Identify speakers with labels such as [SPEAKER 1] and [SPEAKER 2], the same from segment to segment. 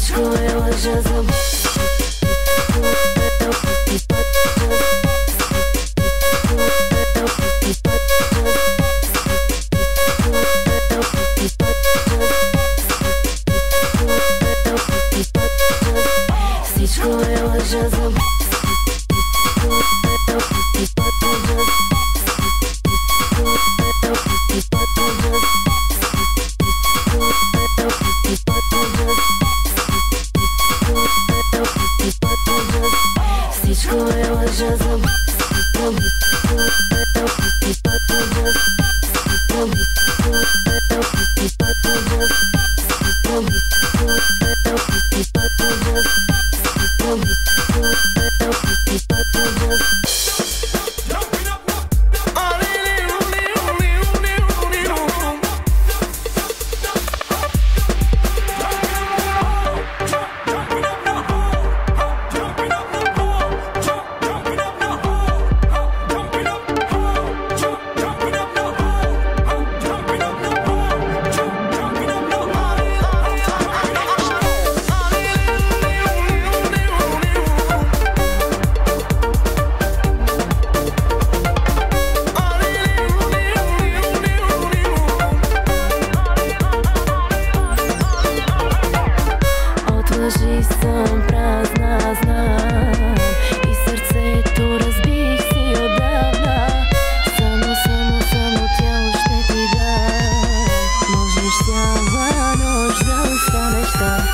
[SPEAKER 1] Всичко е лъжа за мен. Всичко е лъжа за мен. Всичко е лъжа за мен. Лъжи съм празна, знам, и сърцето разбих си отдавна. Само тяло ще ти дам. Можеш цяла нощ да останеш там.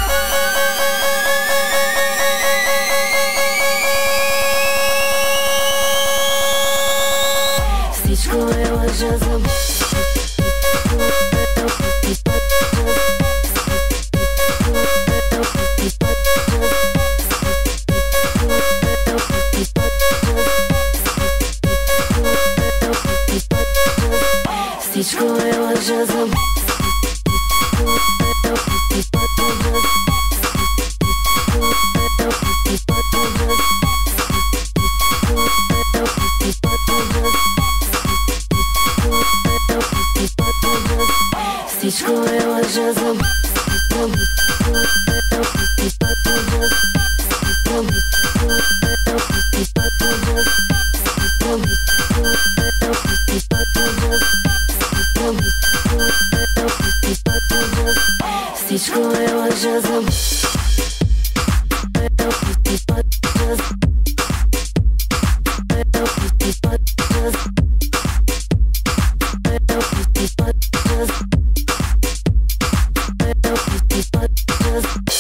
[SPEAKER 1] Всичко е лъжа за мен. Всичко е лъжа за мен. Всичко е лъжа за мен. Всичко е лъжа за мен. Just